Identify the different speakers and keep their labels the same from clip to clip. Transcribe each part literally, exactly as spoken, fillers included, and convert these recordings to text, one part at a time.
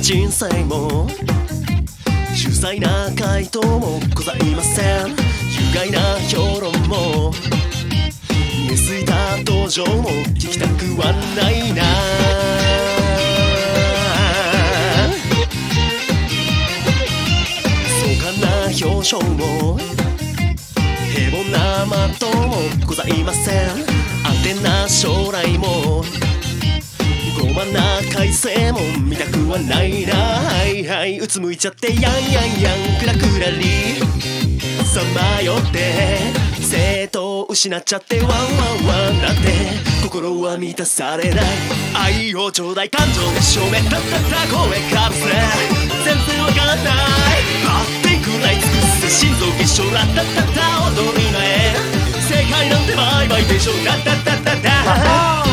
Speaker 1: 人生も重彩な回答もございません。有害な評論も見えすいた登場も聞きたくはないな。壮観な表彰も平凡な的もございません。安定な将来も傲慢な改正も見たくはないな。はいはいうつむいちゃってやんやんやんクラクラリさまよって生徒を失っちゃってワンワンワンなんて心は満たされない。愛をちょうだい感情で証明たったった声かぶせ全然わかんないはってくらい尽くす心臓結晶ラッタッタッタ踊り前正解なんてバイバイでしょラッタッタッタッタ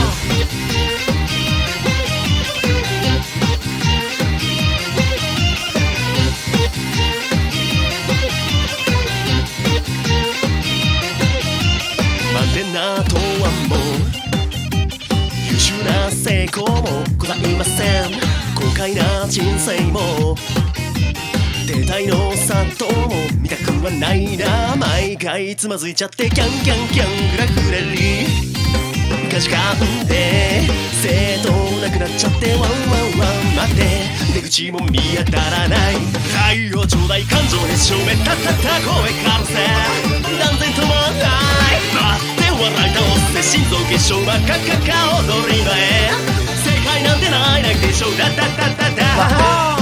Speaker 1: な答案も優秀な成功もございません。豪快な人生も停滞の殺到も見たくはないな。毎回つまずいちゃってキャンキャンキャングラグラリかじかんで生徒なくなっちゃってワンワンワン待って出口も見当たらない。愛をちょうだい感情で証明たったった声かぶせ断然止まんない笑い倒して心臓結晶はカカカ踊り前正解なんてないないでしょダダダダダ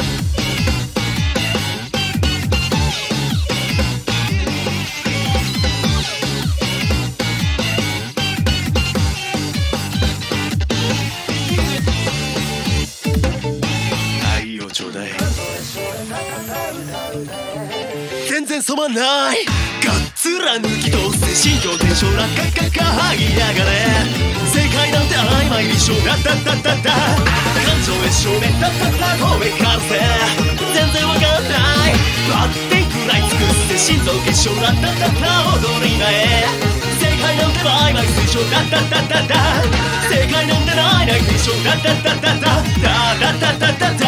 Speaker 1: 愛をちょうだい全然染まんないがっつら抜き通せ心境テンションラカカカ吐きやがれ正解なんて曖昧にしょダダダダダ感情へ証明ダダダ声かぶせ全然わかんないバッテンくらい尽くして心臓結晶ラダダダ踊り前正解なんて曖昧でしょダダダダダ正解なんてないないでしょダダダダダダダダダダ